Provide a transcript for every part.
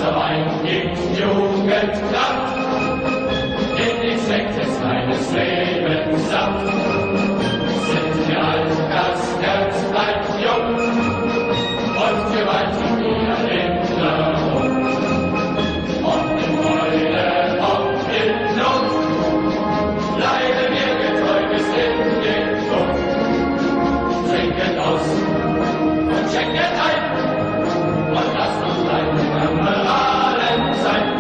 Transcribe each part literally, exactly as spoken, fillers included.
unser Wein gibt Jugendkraft, in den Sekt des eines Lebens saft. Sind wir alt, das Herz bleibt jung, und wir walten wieder in der Rum. Und in Freude und in Not bleiben wir getreu bis in den Tod. Trinken aus und schenken ein, und lasst uns bleiben Kameraden sein.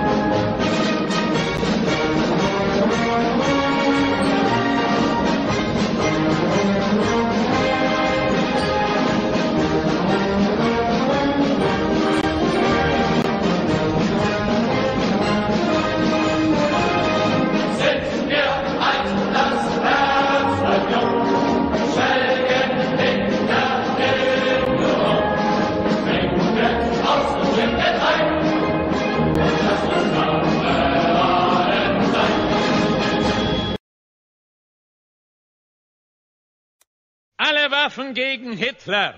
Alle Waffen gegen Hitler!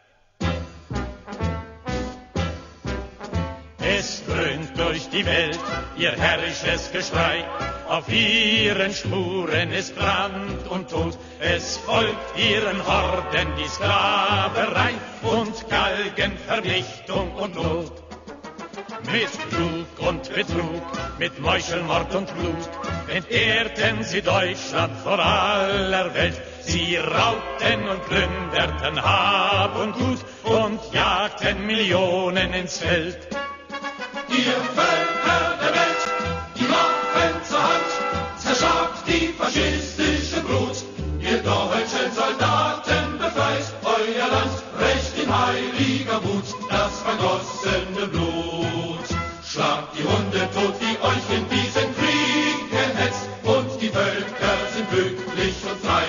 Es dröhnt durch die Welt ihr herrisches Geschrei, auf ihren Spuren ist Brand und Tod, es folgt ihren Horden die Sklaverei und Galgenvernichtung und Not. Mit Klug und Betrug, mit Meuchelmord und Blut entehrten sie Deutschland vor aller Welt. Sie raubten und plünderten Hab und Gut und jagten Millionen ins Feld. Ihr Völker der Welt, die Waffen zur Hand, zerschlagt die faschistische Brut. Ihr deutschen Soldaten, befreit euer Land, recht in heiliger Wut das vergossene Blut. Schlagt die Hunde tot, die euch in diesen Krieg gehetzt, und die Völker sind glücklich und frei.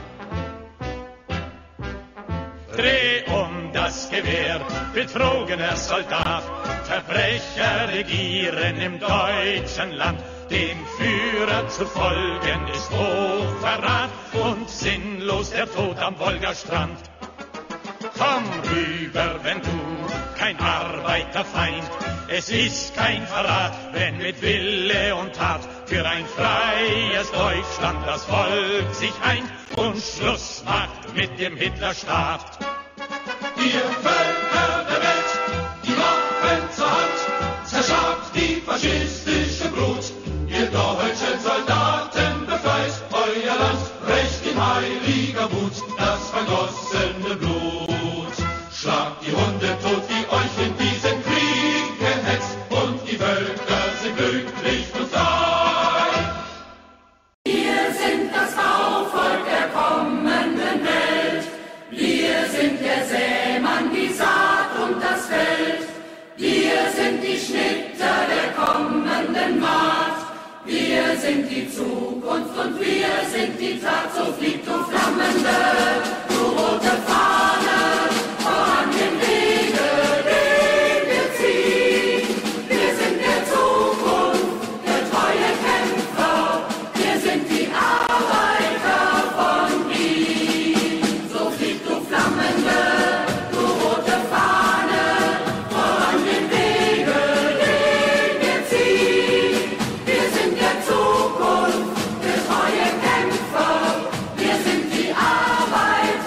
Dreh um das Gewehr, betrogener Soldat, Verbrecher regieren im deutschen Land. Dem Führer zu folgen ist Hochverrat und sinnlos der Tod am Wolgastrand. Komm rüber, wenn du kein Arbeiterfeind, es ist kein Verrat, wenn mit Wille und Tat für ein freies Deutschland das Volk sich eint und Schluss macht mit dem Hitlerstaat. Ihr Völker der Welt, die Waffen zur Hand, zerschlagt die faschistische Brut. Ihr deutschen Soldaten, befreit euer Land, recht in heiliger Wut das vergossene Blut. Schlagt die Hunde tot, die euch in diesen Krieg gehetzt, und die Völker sind glücklich und frei. Wir sind das Bauvolk der kommenden Welt. Wir sind der Sämann, die Saat und das Feld. Wir sind die Schnitter der kommenden Maat. Wir sind die Zukunft und wir sind die Tat. So fliegt du flammende, du rote Fahne, voran den Wege, den wir ziehen. Wir sind der Zukunft, der treue Kämpfer. Wir sind die Arbeiter von Wien. So fliegt du flammende, du rote Fahne, voran den Wege, den wir ziehen. Wir sind der Zukunft, der treue Kämpfer. Wir sind die Arbeiter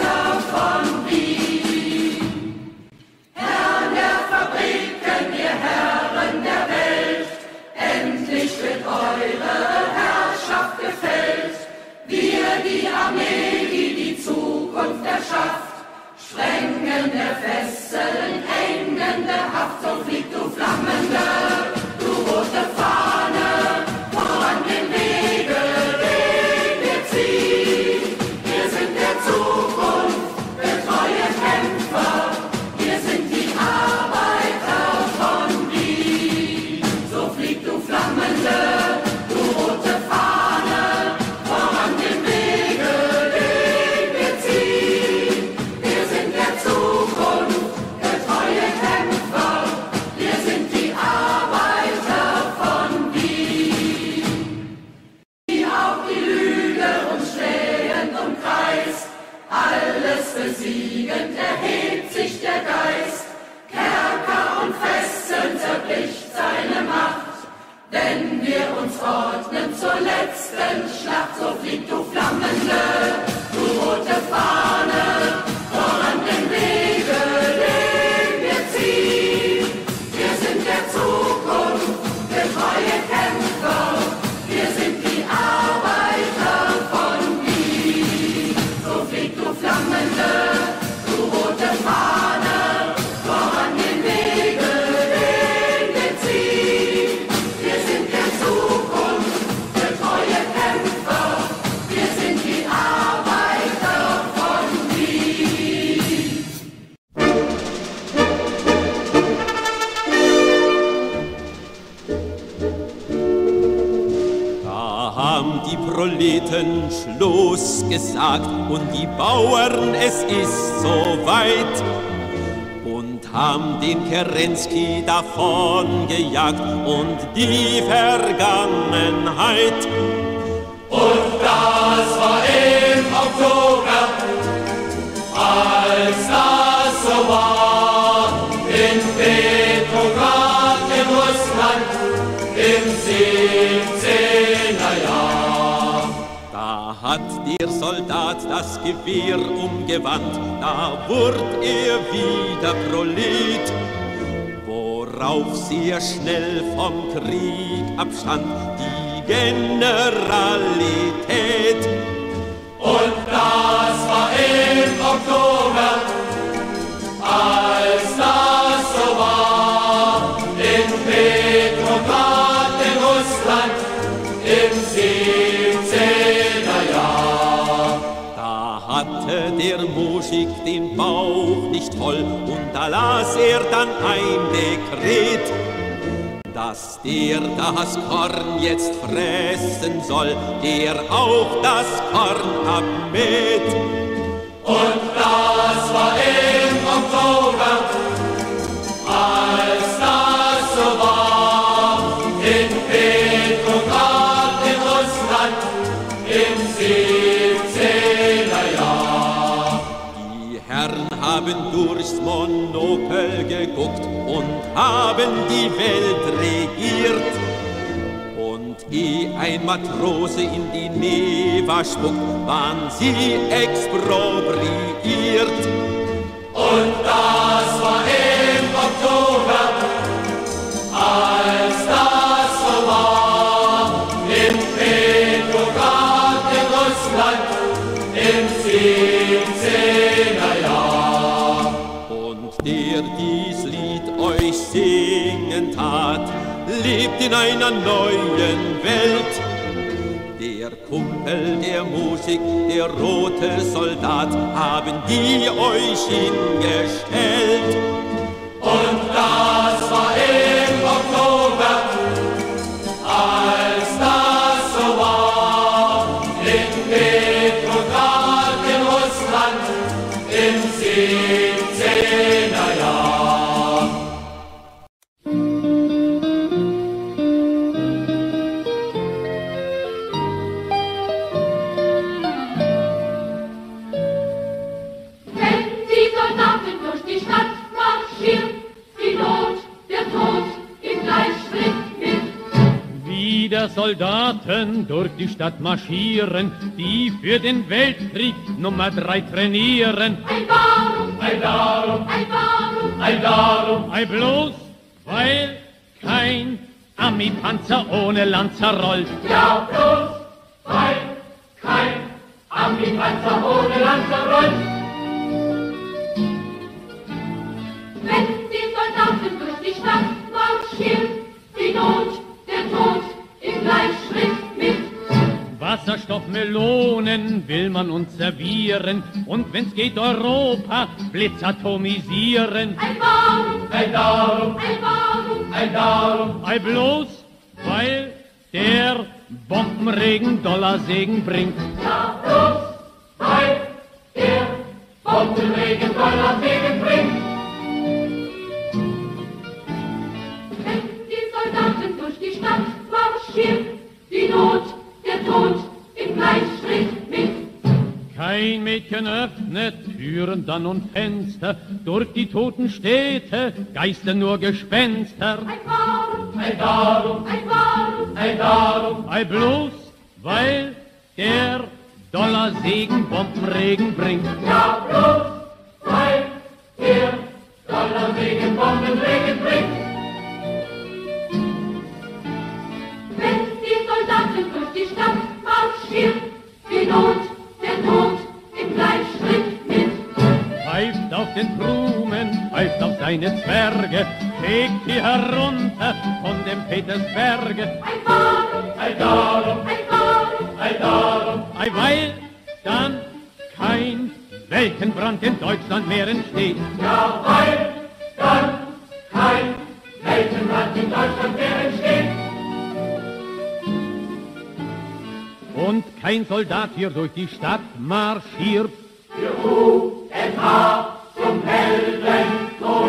haben die Proleten Schluss gesagt und die Bauern, es ist soweit, und haben den Kerensky davon gejagt und die Vergangenheit. Und das war im Oktober, als das so war, in Petrograd in Russland im siebzehner Jahr. Da hat der Soldat das Gewehr umgewandt, da wurd er wieder Prolet, worauf sehr schnell vom Krieg abstand die Generalität. Und das war im Oktober, als das so war, in Petrograd in Russland im siebzehner Jahr. Da hatte der Muschik den Bauch nicht voll und da las er dann ein Dekret, dass der das Korn jetzt fressen soll, der auch das Korn abmäht. Und das war im Oktober, als das so war, in Petrograd in Russland im siebzehner Jahr. Die Herren haben durchs Monokel geguckt und haben die Welt regiert. Und ehe ein Matrose in die Neva spuckt, waren sie expropriiert. Und das war im Oktober, als das so war, in Petrograd in Russland im siebzehner Jahr. Und der dies Lied euch singen tat, lebt in einer neuen Welt. Der Kumpel, der Musik, der rote Soldat haben die euch hingestellt. Und das war im Oktober, als das so war, in Petrograd in Russland im siebzehner Jahr. Wenn die Soldaten durch die Stadt marschieren, die Not, der Tod im Gleichschritt mit. Wie der Soldaten durch die Stadt marschieren, die für den Weltkrieg Nummer drei trainieren. Ein Warum, Ein Darum, ein Warum, ein Darum, Ei bloß, weil kein Ami-Panzer ohne Lanzer rollt. ja bloß, weil kein Ami-Panzer ohne Lanze rollt. wenn die Soldaten durch die Stadt marschieren, die Not, der Tod im Gleichschritt mit. Wasserstoffmelonen will man uns servieren und wenn's geht Europa blitzatomisieren. Ein Warum, Ein Darum, ein Warum, ein Darum, Ei bloß, weil der Bombenregen Dollarsegen bringt. ja bloß, weil der Bombenregen Dollarsegen bringt. wenn die Soldaten durch die Stadt marschieren, die Not, der Tod im Gleichschritt mit. Kein Mädchen öffnet Türen dann und Fenster, durch die toten Städte geistern nur Gespenster. Ein Warum, Ein Darum, ein Warum, ein Darum, Ei bloß, weil der Dollarsegen Bombenregen bringt. ja bloß, weil der Dollarsegen Bombenregen bringt. wenn die Soldaten durch die Stadt marschieren, die Not, der Tod im Gleichschritt mit. Pfeift auf den Krumen, pfeift auf seine Zwerge, fegt die herunter von dem Petersberge. Ein Warum, Ein Darum, ein Warum, ein Darum, Ei, weil dann kein Weltenbrand in Deutschland mehr entsteht. ja weil dann kein Weltenbrand in Deutschland mehr entsteht. kein Soldat hier durch die Stadt marschiert. Für U N H zum Heldentod.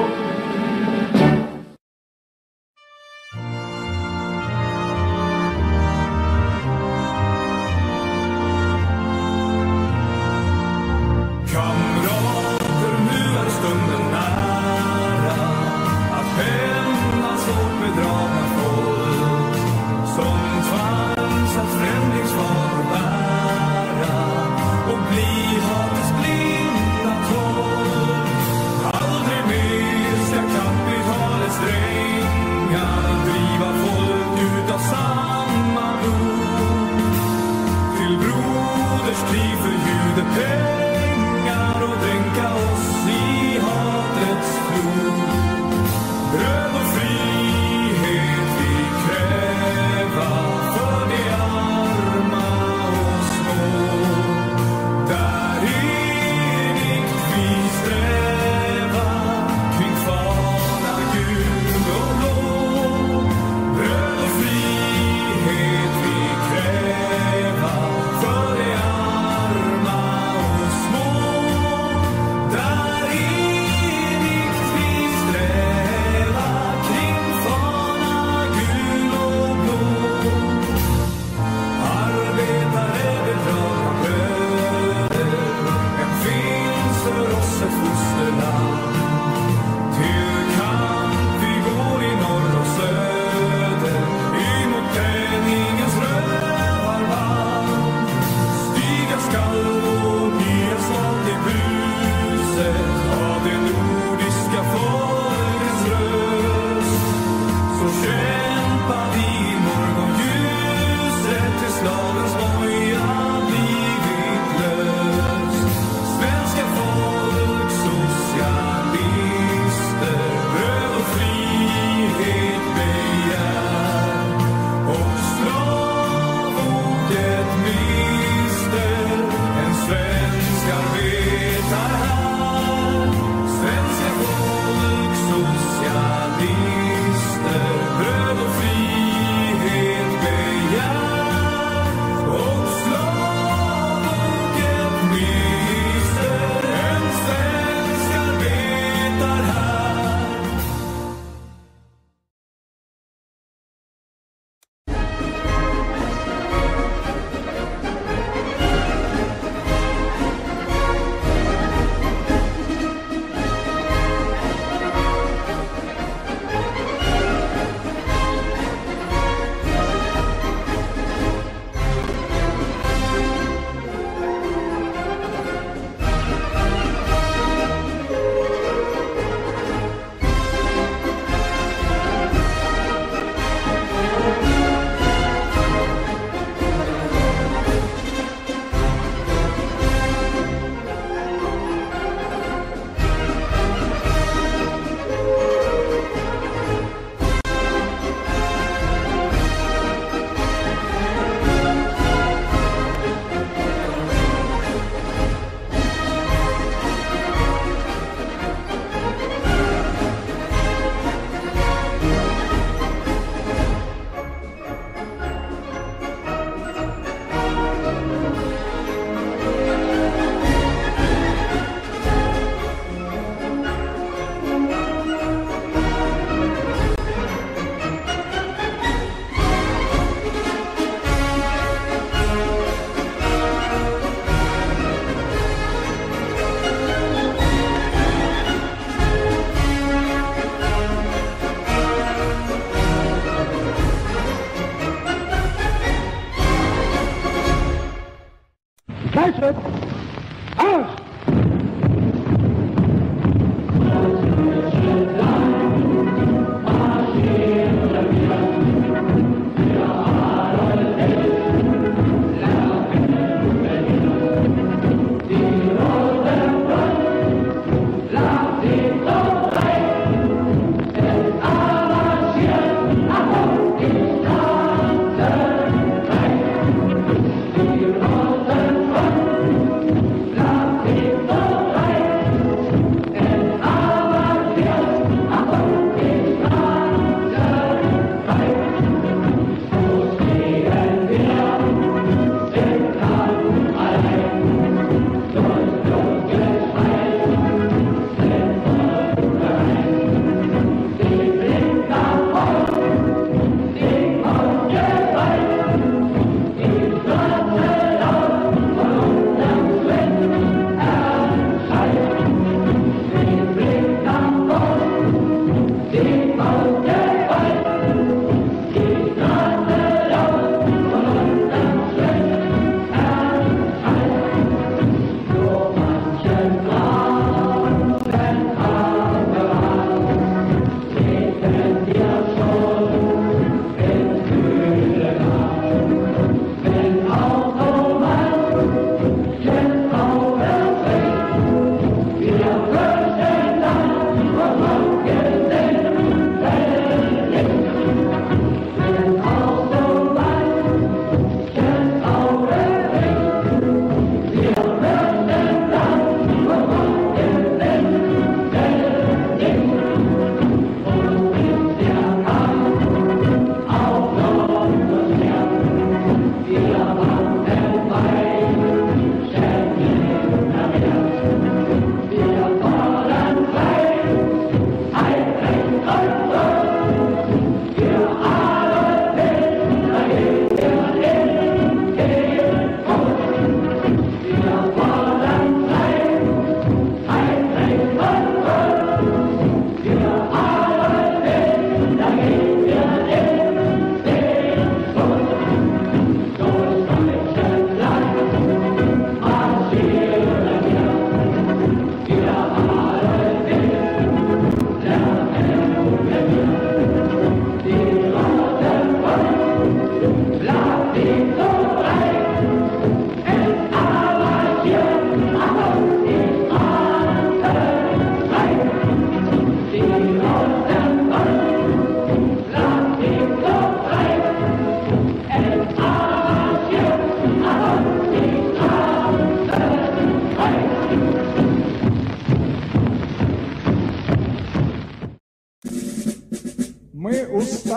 Kamrater, nu är stunden nära att hämnas åt bedragna folk som tvangs att främlingsfaror bära och bli hatets blinda tolk. Aldrig mer ska kapitalets strängar driva folk ut av samma blod till broderskrig för judepengar och dränka oss i hatets flod. Bröd och frihet vi kräva för de arma och små. Där enigt vi sträva kring fana gul och blå. Bröd och frihet vi kräva för de arma och små. Där enigt vi sträva kring fana gul och blå. Arbetare bedragna bröder, än finns för oss ett fosterland. Till kamp vi går i norr och söder, emot penningens rövarband. Stiga skall och nya snart i buset av det nordiska folkets röst. Så kämpa vi i morgonljuset till slavens moja blivit löst. Svenska folk, socialister, bröd och frihet begär. Och slavoket mister en svensk arbetar här. Svenska folk, socialister, bröd och frihet begär. Och slavoket mister en svensk arbetar här.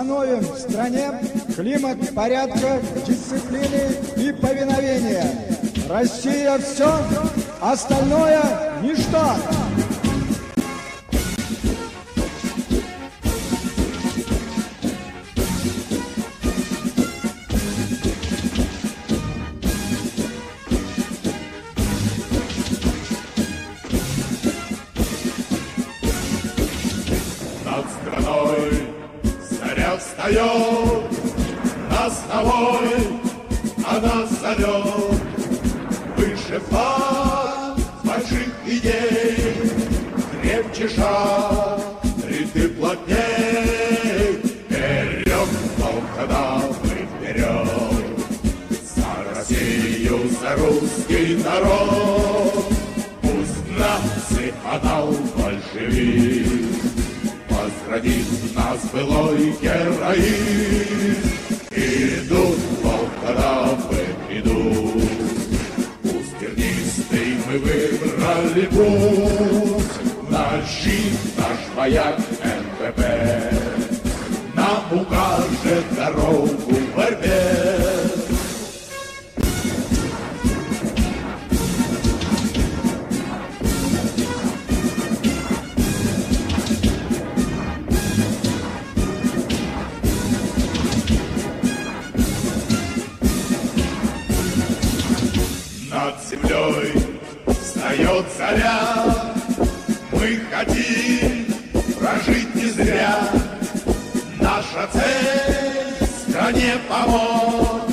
установим в стране климат порядка, дисциплины и повиновения. Россия все, остальное ничто. Встает нас новой, она зовет выше флаг больших идей, крепче шаг, ряды плотней, вперед, волкодавы, вперед, за Россию, за русский народ, пусть нации отдал большевик. Возродит нас былой героизм. Идут волкодавы, идут. Пусть тернистый мы выбрали путь. Нащит наш вояк эн пэ пэ нам укажет дорогу в борьбе. Над землей встает заря, мы хотим прожить не зря. Наша цель стране помочь,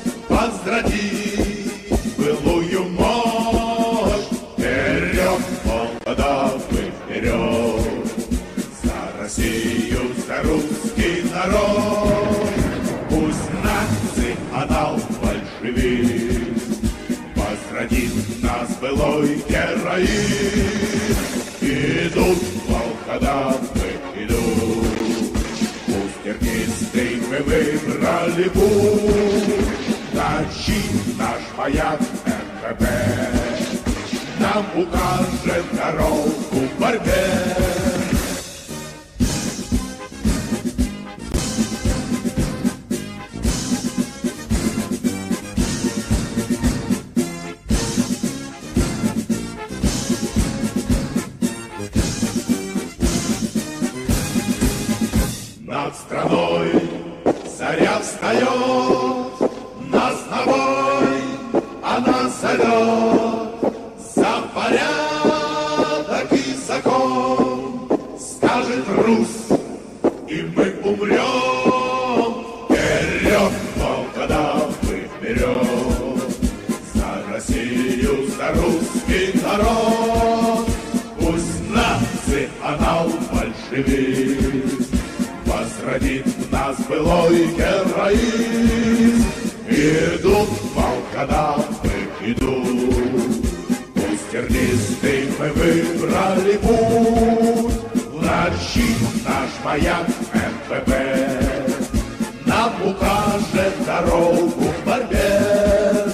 возродить былую мощь. Вперед, волкодавы, вперед, за Россию, за русский народ. Пусть нации отдал большевик. Возродит нас былой героизм. Идут волкодавы, идут. Пусть тернистый мы выбрали путь. Тащит наш вояк эн пэ пэ нам укажет дорогу в борьбе. Над страной заря встает, нас новой она зовет. За порядок и закон скажет Русь, и мы умрем. Вперед, волкодавы, вперед, за Россию, за русский народ. Пусть нации отдал большевик. Возродит в нас былой героизм. Идут волкодавы, идут. Пусть тернистый мы выбрали путь. Влачит наш маяк эн пэ пэ нам укажет дорогу в борьбе.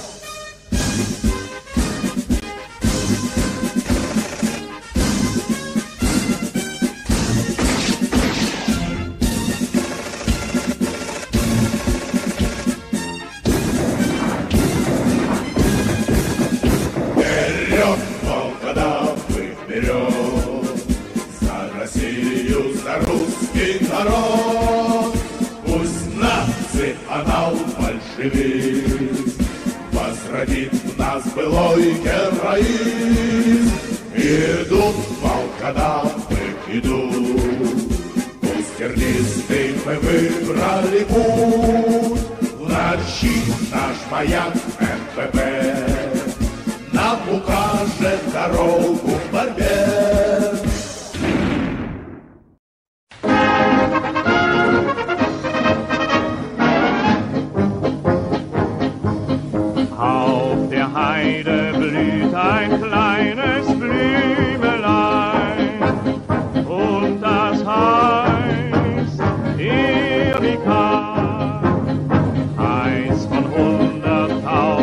За русский народ, пусть нации отдал большевик. Возродит в нас былой героизм. Идут волкодавы, идут. Пусть тернистый мы выбрали путь. Влачит наш маяк эн пэ пэ нам укажет дорогу в борьбе. Auf der Heide blüht ein kleines Blümelein und das heißt Erika, eins von hunderttausend.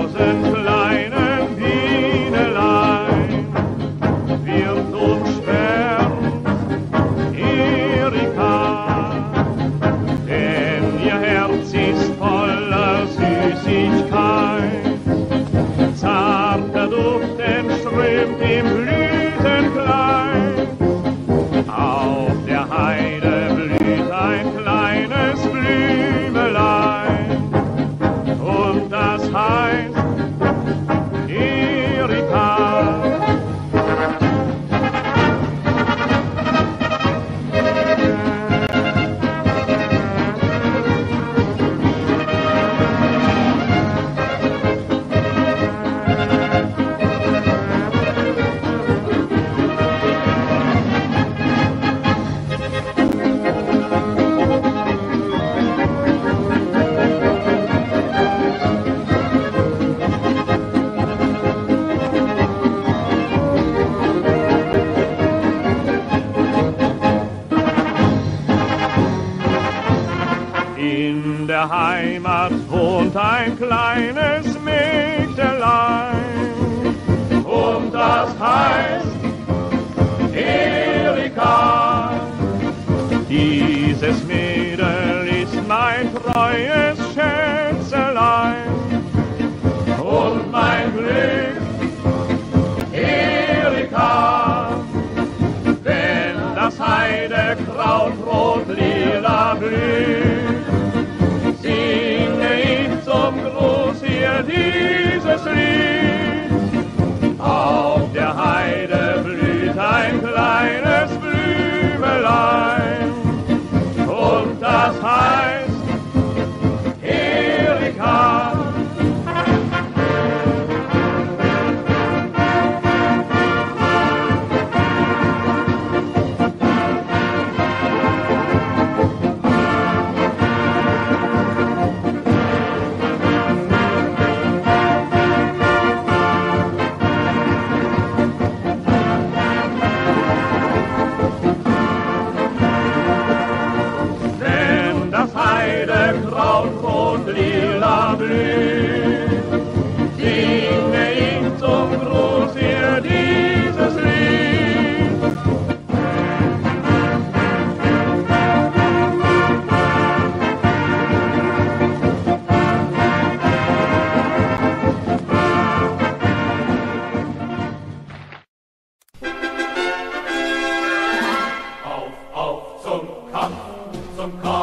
In der Heimat wohnt ein kleines Mägdelein und das heißt Erika. Dieses Mädel ist mein treues Schätzelein und mein Glück, Erika. Wenn das Heidekraut rot-lila blüht, singe ich zum Gruß hier dieses Lied. Auf der Heide blüht ein kleines Blümelein und das heißt Erika. Heidekraut rot-lila blüht, singe ich zum Gruß hier dieses Lied. Auf, auf zum Kampf, zum Kampf.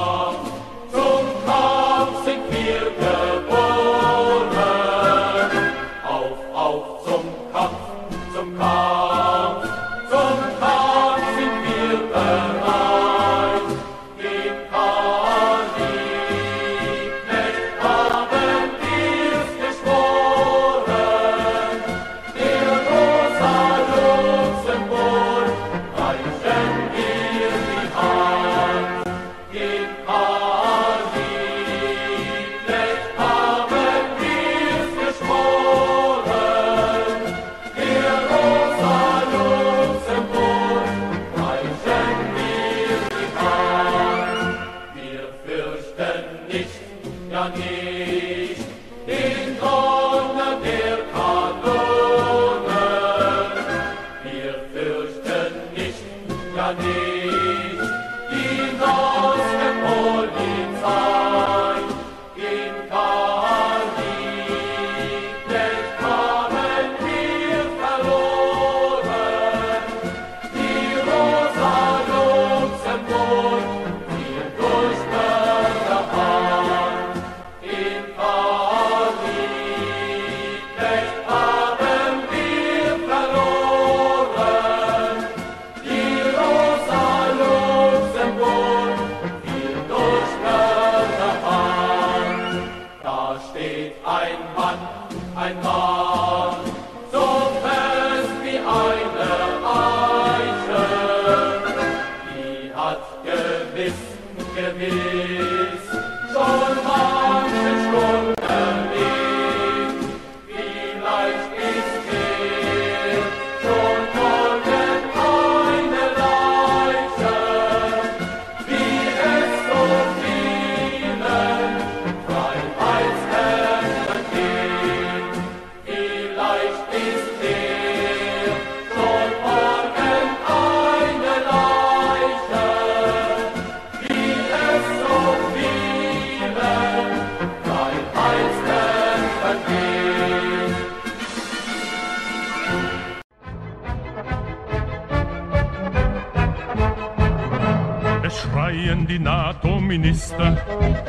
Die NATO-Minister,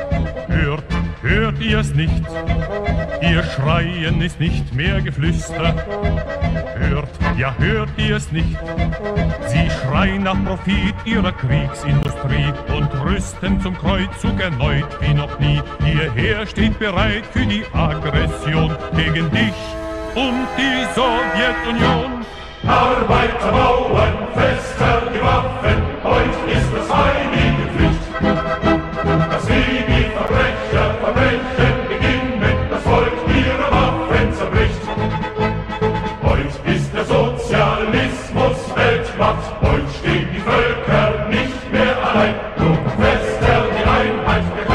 hört, hört ihr es nicht? Ihr Schreien ist nicht mehr Geflüster. Hört, ja hört ihr es nicht? Sie schreien nach Profit ihrer Kriegsindustrie und rüsten zum Kreuzzug erneut wie noch nie. Ihr Heer steht bereit für die Aggression gegen dich und die Sowjetunion. Arbeiter, Bauern, fester die Waffen, heut ist es heilige Pflicht, dass wir die Verbrecher verbrechen beginnen, das Volk ihre Waffen zerbricht. Heut ist der Sozialismus Weltmacht, heut stehen die Völker nicht mehr allein, drum fester die Einheit der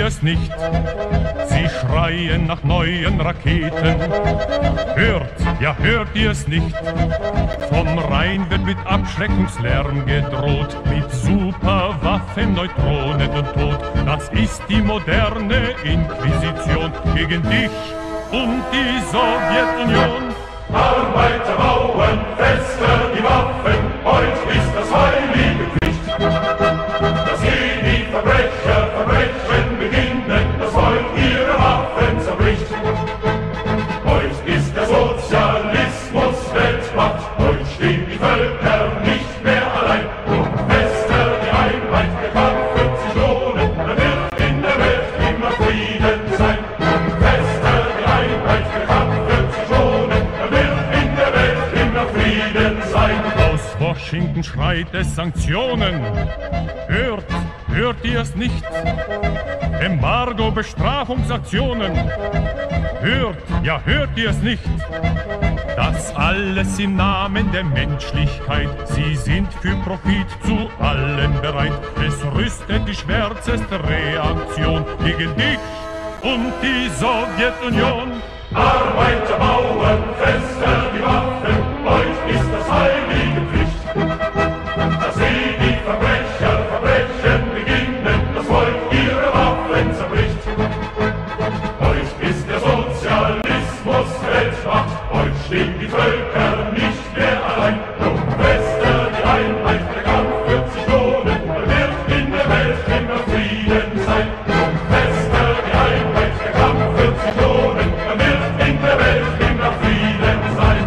ihr es nicht? Sie schreien nach neuen Raketen. Hört, ja hört ihr es nicht? Vom Rhein wird mit Abschreckungslärm gedroht, mit Superwaffen, Neutronen und Tod. Das ist die moderne Inquisition gegen dich und die Sowjetunion. Arbeiter bauen fester die Waffen, heute ist das heilige Pflicht. Dass hier die Verbrecher Verbrechen beginnen, das Volk ihre Waffen zerbricht. Heute ist der Sozialismus Weltmacht, heute stehen die Völker nicht mehr allein. Um fester die Einheit, der Kampf wird sich lohnen, dann wird in der Welt immer Frieden sein. Um fester die Einheit, der Kampf wird sich lohnen, dann wird in der Welt immer Frieden sein. Aus Washington schreit es Sanktionen. Hört, hört ihr es nicht? Embargo, Bestrafungsaktionen. Hört, ja hört ihr es nicht? Das alles im Namen der Menschlichkeit. Sie sind für Profit zu allem bereit. Es rüstet die schwärzeste Reaktion gegen dich und die Sowjetunion. Arbeiter bauen fester die Waffen, heute ist das heilige Pflicht. Dass sie die Verbrecher Verbrechen beginnen, das Volk ihre Waffen zerbricht. Heute ist der Sozialismus Weltmacht, heute stehen die Völker nicht mehr allein. Drum fester die Einheit, der Kampf wird sich lohnen, dann wird in der Welt immer Frieden sein. Drum fester die Einheit, der Kampf wird sich lohnen, dann wird in der Welt immer Frieden sein.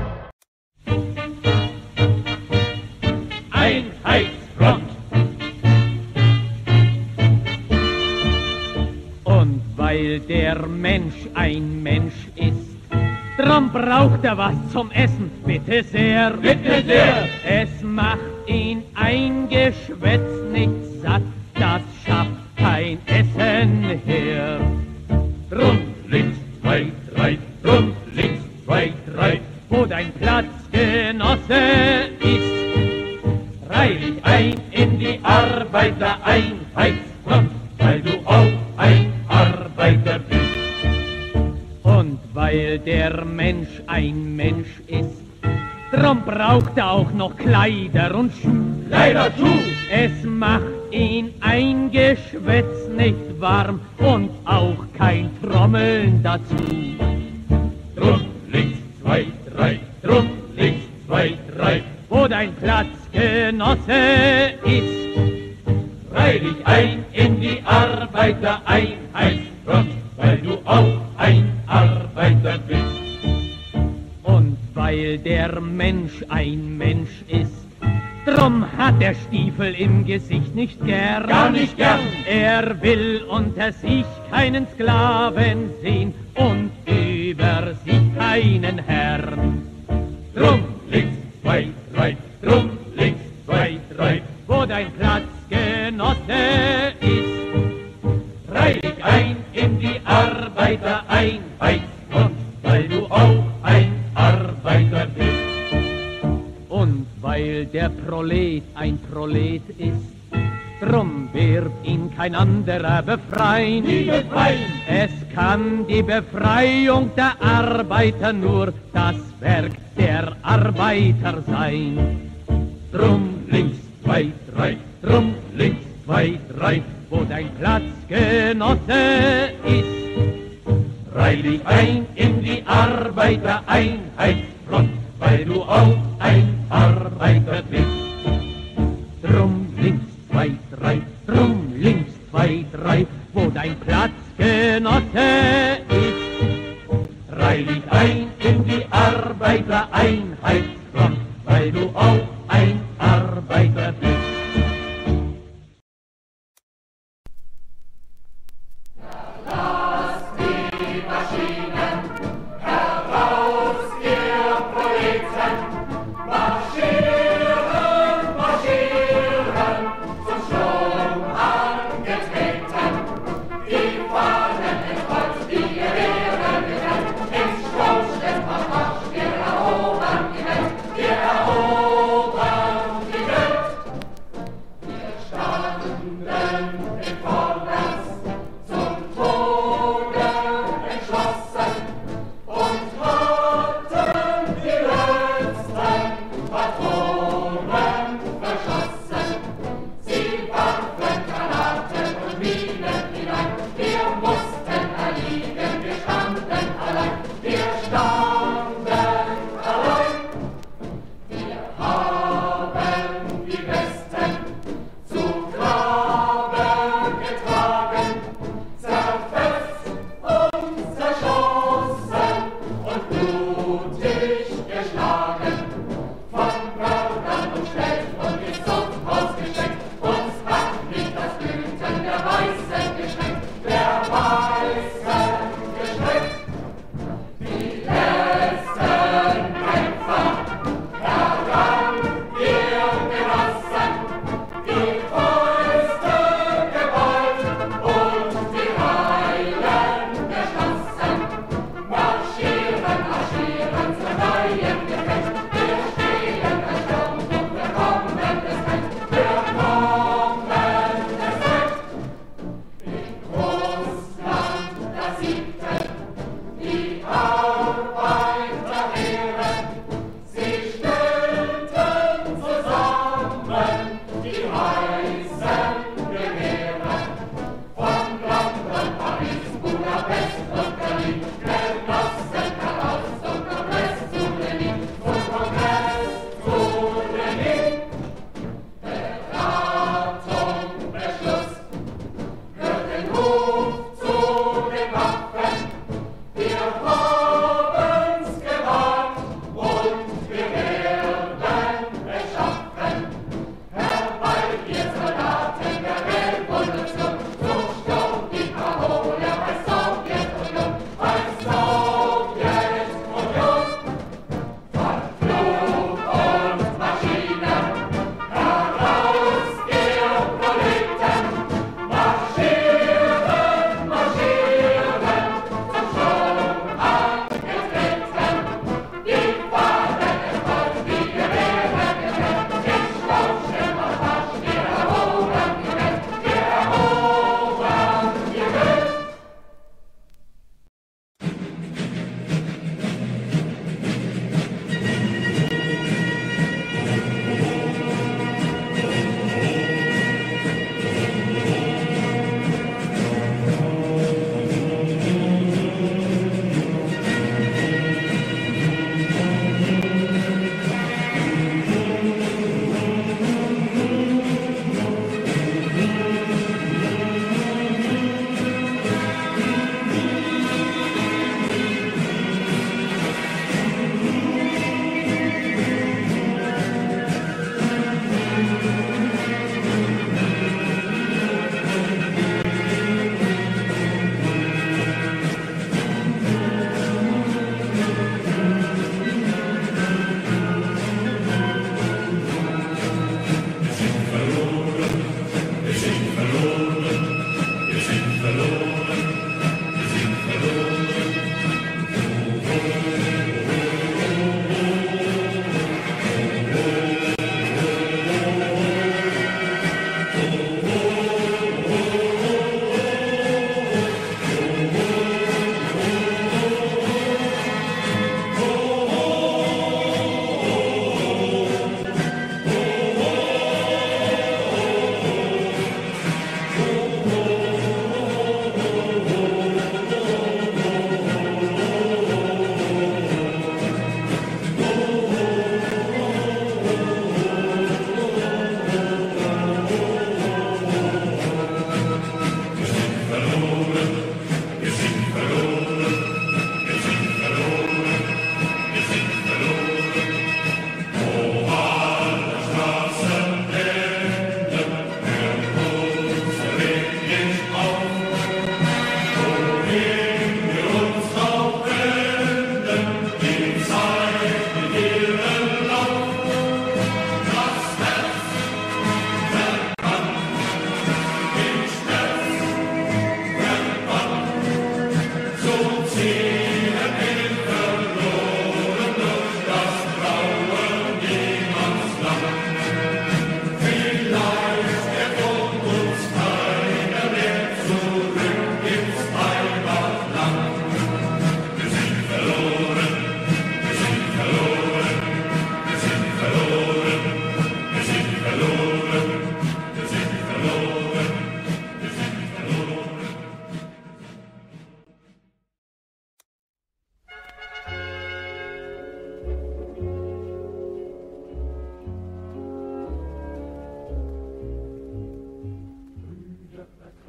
Einheitsfront. Und weil der Mensch ein Mensch ist, drum braucht er was zum Essen, bitte sehr. Bitte sehr. Es macht ihn ein Geschwätz nicht satt, das schafft kein Essen her. Drum links, zwei, drei, drum links, zwei, drei, wo dein Platzgenosse ist. Reih dich ein in die Arbeitereinheitsfront, weil du auch ein Arbeiter bist. Und weil der Mensch ein Mensch ist, drum braucht er auch noch Kleider und Schuh. Kleider, Schuh! Es macht ihn ein Geschwätz nicht warm und auch kein Trommeln dazu. Drum links, zwei, drei, drum links, zwei, drei, wo dein Platzgenosse ist. Reih dich ein in die Arbeitereinheitsfront, weil du auch ein Arbeiter bist. Und weil der Mensch ein Mensch ist, drum hat der Stiefel im Gesicht nicht gern. Gar nicht gern. Er will unter sich keinen Sklaven sehen und über sich keinen Herrn. Drum links, zwei, drei, drum links, zwei, drei, wo dein Platzgenosse ist. Reih dich ein in die Arbeitereinheitsfront, weil du auch ein Arbeiter bist. Und weil der Prolet ein Prolet ist, drum wird ihn kein anderer befreien. Die befreien. Es kann die Befreiung der Arbeiter nur das Werk der Arbeiter sein. Drum links, zwei, drei, drum links, zwei, drei, wo dein Platzgenosse ist. Reih dich ein in die Arbeitereinheitsfront, weil du auch ein Arbeiter bist. Drum links, zwei, drei, drum links, zwei, drei, wo dein Platzgenosse ist. Reih dich ein in die Arbeitereinheitsfront, weil du auch ein Arbeiter bist. Vorwärts fielen hinein. Wir mussten erliegen, wir standen allein, wir standen allein. Wir haben die Besten zu Grabe getragen, zerfetzt und zerschossen und blutig geschlagen. Von Mördern umstellt und ins Zuchthaus gesteckt, uns hat nicht das Blüten der Weißen geschmeckt, der Weißen geschmeckt. Die letzten Kämpfer errang ihr Genossen, die größte Gewalt und die Heilen geschlossen. Marschieren, marschieren zum neuen Gefecht, wir stehen erstaunt und wir kommen es recht, wir kommen es recht. In Russland, da siegten die Arbeiterheere, sie stellten zusammen die weißen Gewehre. Von London, Paris, Budapest und Berlin genossen heraus zum Kongress zu Lenin, zum Kongress zu Lenin. Beratung, Beschluss, hört den Ruf zu den Waffen. Wir haben's gewagt und wir werden es schaffen. Herbei, ihr Soldaten der Revolution, so stürmt die Parole bei Sowjetunion, bei Sowjetunion. Von Flug und Maschinen heraus, ihr Proleten, marschieren, marschieren, zum Sturm angetreten. Die Fahnen erfolgt, die Gewehre gefällt, in Schlauchschimmermarsch, wir erobern die Welt, wir erobern die Welt.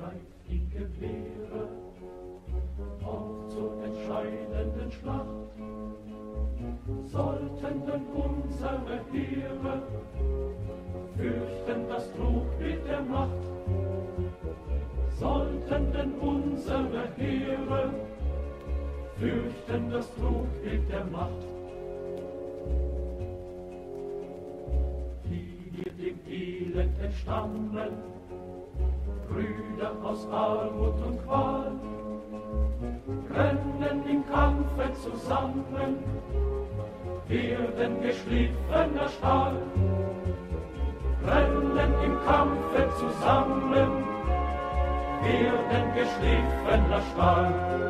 greift die Gewehre auf zur entscheidenden Schlacht. Sollten denn unsere Heere fürchten das Trugbild der Macht, sollten denn unsere Heere fürchten das Trugbild der Macht, die wir dem Elend entstammen, Brüder aus Armut und Qual, rennen im Kampfe zusammen, werden geschliffener Stahl, rennen im Kampfe zusammen, werden geschliffener Stahl.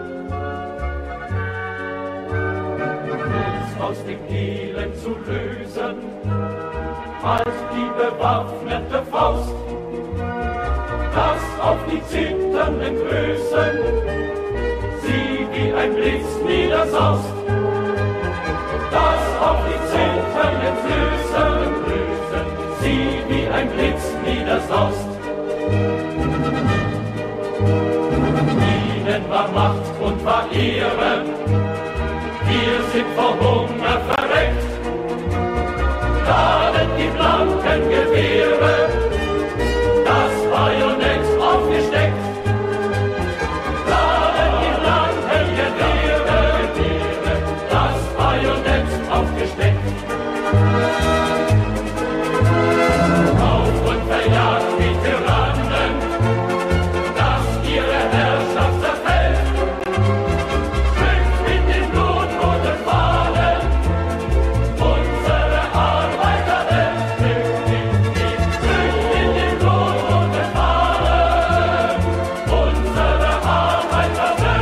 Uns aus dem Elend zu lösen, als die bewaffnete Faust, das auf die zitternden Größen sie wie ein Blitz niedersaust, das auf die zitternden Größen sie wie ein Blitz niedersaust. Ihnen war Macht und war Ehre, wir sind vor Hunger verreckt, laden die blanken Gewehre, das Bajonett aufgesteckt, laden die blanken Gewehre, das Bajonett aufgesteckt. Auf und verjagt die Tyrannen, dass ihre Herrschaft zerfällt, schmückt mit den blutroten Fahnen unsere Arbeiterwelt, schmückt mit den blutroten Fahnen unsere Arbeiterwelt.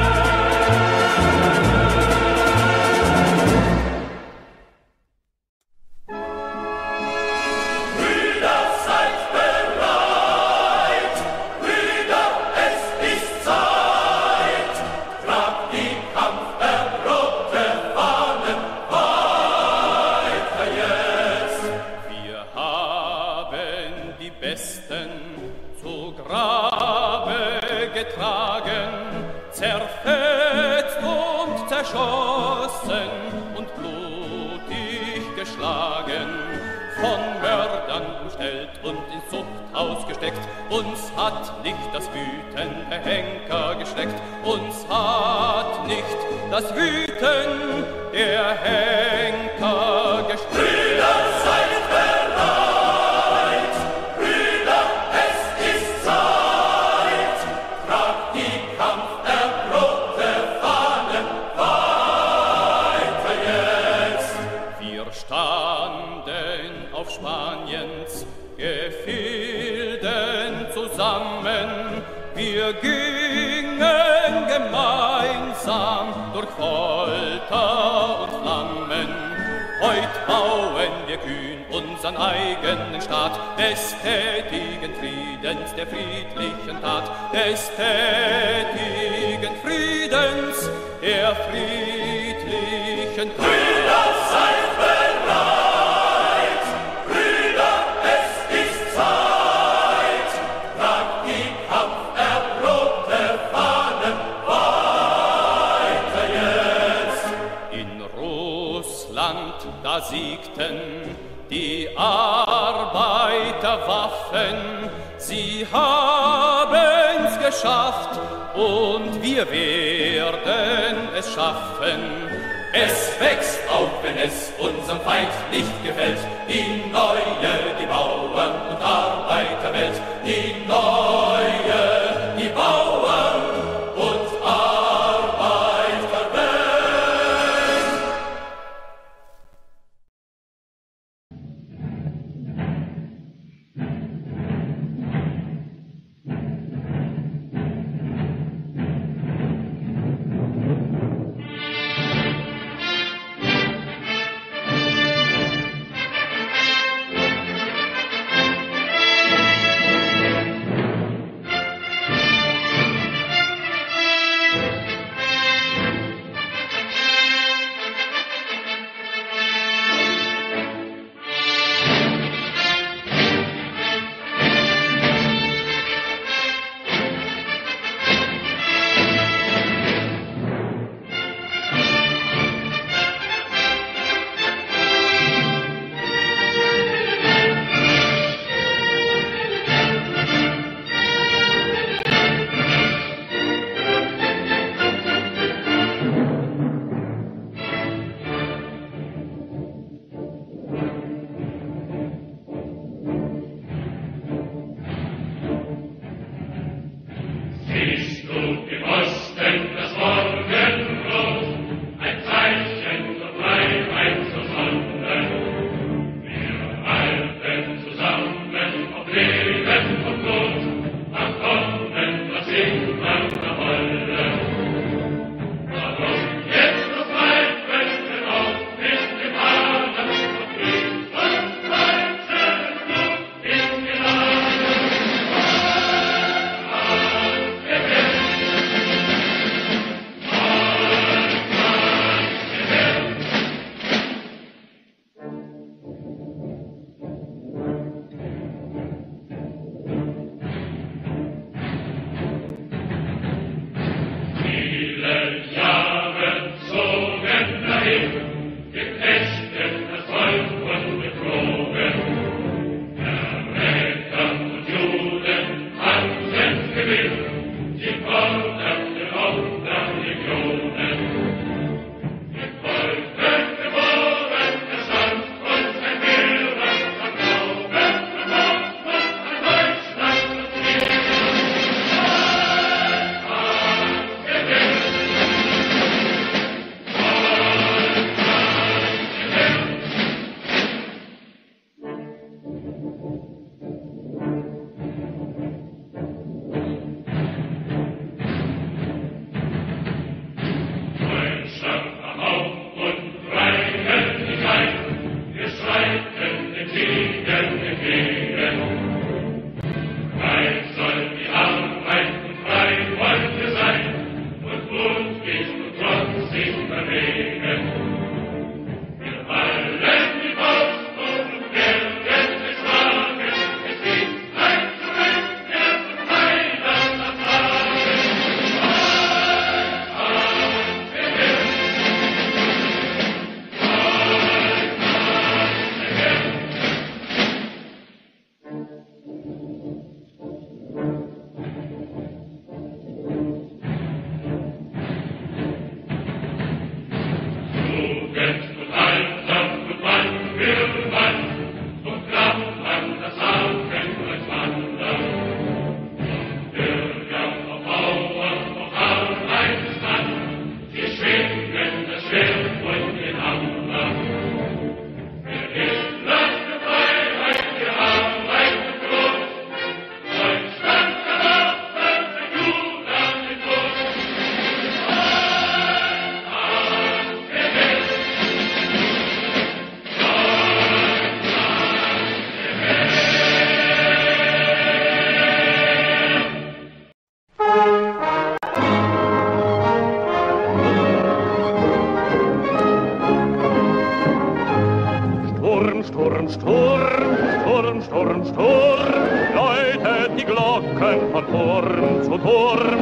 Brüder, seid bereit, Brüder, es ist Zeit, tragt die kampferprobte Fahnen weiter jetzt. Wir haben die Besten zu Grabe getragen, zerfetzt und zerschossen und blutig geschlagen, von Mördern umstellt und ins Zuchthaus gesteckt. Uns hat nicht das Wüten der Henker geschreckt, uns hat nicht das Wüten der Henker geschreckt. Brüder, seid bereit, Brüder, es ist Zeit, tragt die kampferprobte Fahnen weiter jetzt. Wir standen auf Spaniens Gefilden zusammen, wir gingen gemeinsam durch Folter und Flammen. Heut bauen wir kühn unseren eigenen Staat, des tätigen Friedens, der friedlichen Tat, des tätigen Friedens, der friedlichen Tat. Brüder, seid bereit, Brüder, es ist Zeit, tragt die kampferprobte Fahnen weiter jetzt. In Russland, da siegten die Arbeiterwaffen, sie haben's geschafft und wir werden es schaffen. Es wächst auf, wenn es unserem Feind nicht gefällt, die neue, die Bauern- und Arbeiterwelt, die neue, die Bauern- und Arbeiterwelt. Turm.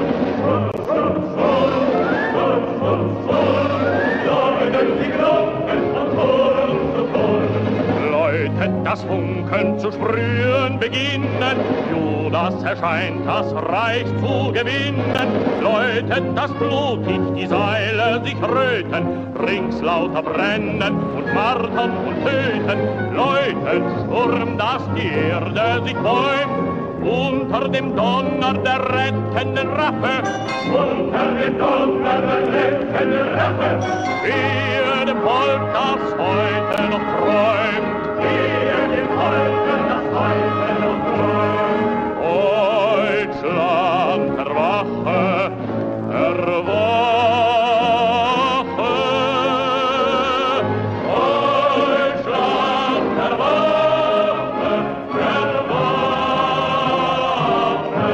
Läutet das Funken zu sprühen beginnen, Judas erscheint, das Reich zu gewinnen. Läutet das blutig die Seile sich röten, rings lauter brennen und martern und töten. Läutet Sturm, dass die Erde sich bäumt, unter dem Donner der rettenden Rache, unter dem Donner der rettenden Rache, wehe dem Volk, das heute noch träumt, wehe dem Volk, das heute noch träumt. Deutschland erwache, erwache, Deutschland erwache, erwache.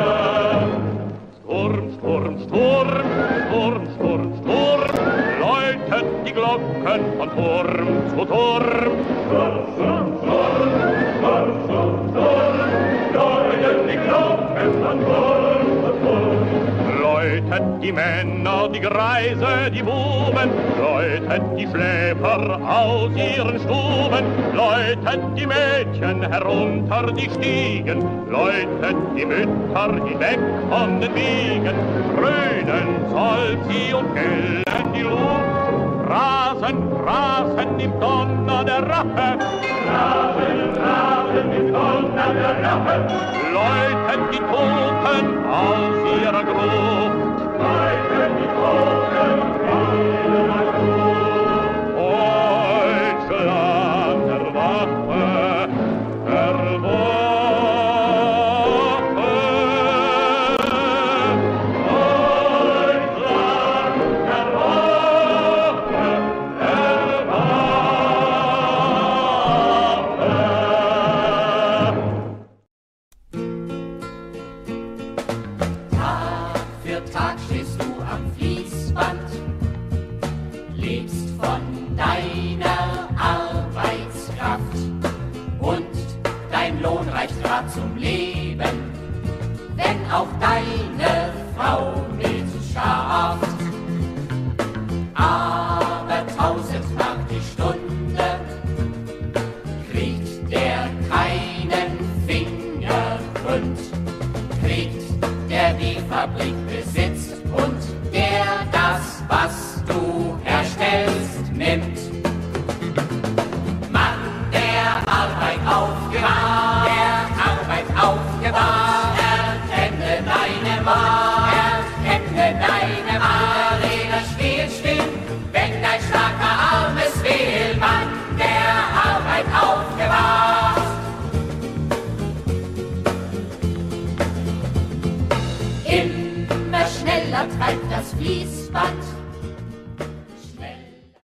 Sturm, Sturm, Sturm, Sturm, Sturm, Sturm, läutet die Glocken von Turm zu Turm. Sturm, Sturm, Sturm, Sturm, Sturm, Sturm, läutet die Glocken von Turm zu Turm. Läutet die Männer, die Greise, die Buben, läutet die Schläfer aus ihren Stuben, läutet die Mädchen herunter die Stiegen, läutet die Mütter hinweg von den Wiegen, dröhnen soll sie und gellen die Luft, rasen, rasen im Donner der Rache, rasen, rasen im Donner der Rache, läutet die Toten aus ihrer Gruft, läutet die Toten aus ihrer Gruft. Deutschland erwache, erwache, Deutschland erwache, erwache. Tag für Tag stehst du am Fließband, lebst von deiner Arbeitskraft und dein Lohn reicht grad zum Leben, wenn auch deine Frau Milch schafft. Aber tausend Mark die Stunde kriegt der keinen Fingergrund, kriegt der die Fabrik besitzt und der das, was du herstellst, nimmt. Mann, der Arbeit aufgewahrt, der Arbeit aufgewahrt, erkenne deine Wahl, erkenne deine Wahl, Räder stehen still, wenn dein starker Arm es will, Mann, der Arbeit aufgewahrt. Immer schneller treibt das Fließband